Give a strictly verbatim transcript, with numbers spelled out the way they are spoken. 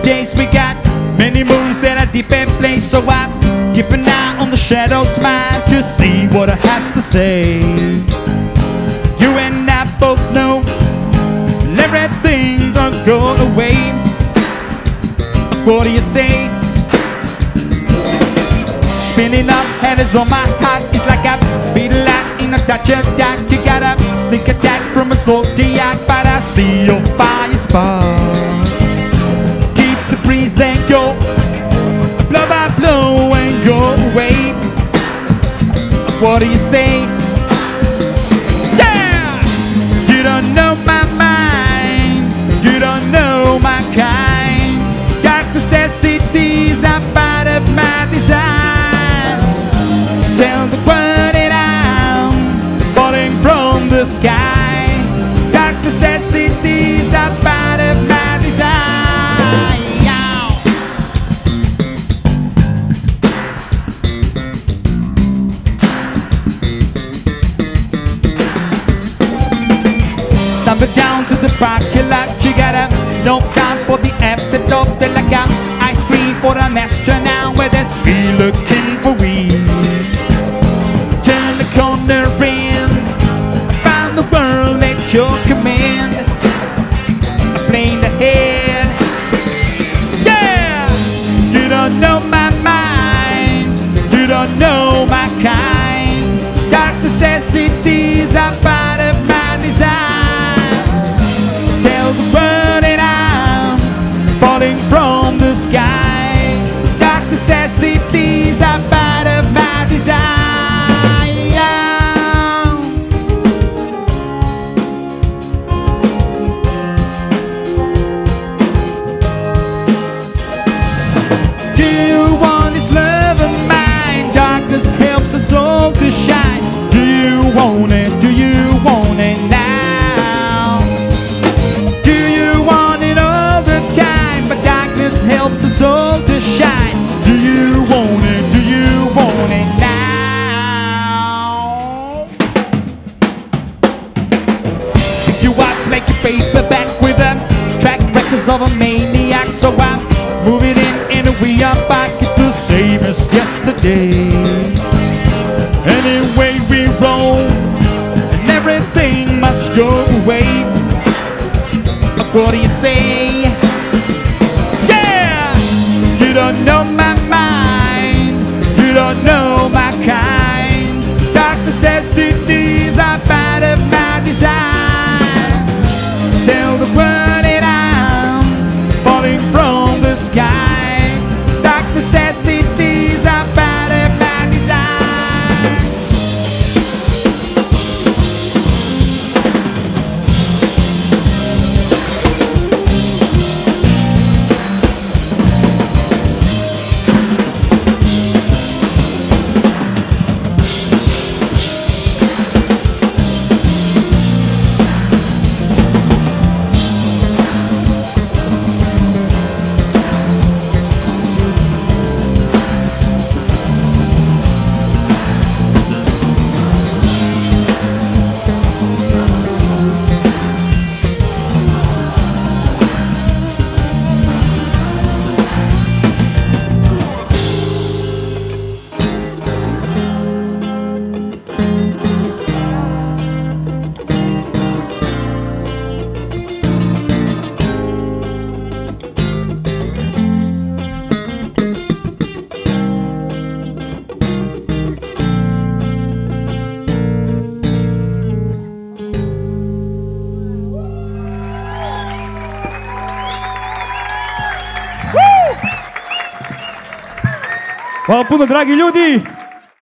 days we got many moons that are deep in place. So I keep an eye on the shadow's mind to see what it has to say. You and I both know everything don't go away. What do you say? Spinning up headers on my heart. It's like I beat a lot in a Dutch attack. You got a sneak attack from a zodiac, but I see your fire spark. Keep the breeze and go, blow by blow and go away. What do you say? Yeah! You don't know my mind, you don't know my kind. Dark necessities are part of my design. Tell the world that I'm falling from the sky. Dark necessities are part of my design. Stumble down to the parking lot. You gotta no time for the afterthought. They're like I'm ice cream for an astronaut where that's me looking for weed. Turn the corner in, find the world at your command. A plane ahead. Yeah! You don't know my mind, you don't know my kind. Dark necessities are part of my design. Tell the world that I'm falling from the sky. Dark necessities are part of my design. Do you want this love of mine? Darkness helps us all to shine. Do you want it? Do you want it now? Do you want it all the time? But darkness helps us all to shine. Do you want it? Do you want it now? Pick you up like a paperback with a track records of a maniac. So I'm moving in and we are back. It's the same as yesterday. Anyway we roll and everything must go away. What do you say? Yeah! You don't know my mind, you don't know my kind. Dark necessities are part of my design. Tell the world that I'm falling from the sky. Dark necessities are part of my design. Hvala puno, dragi ljudi!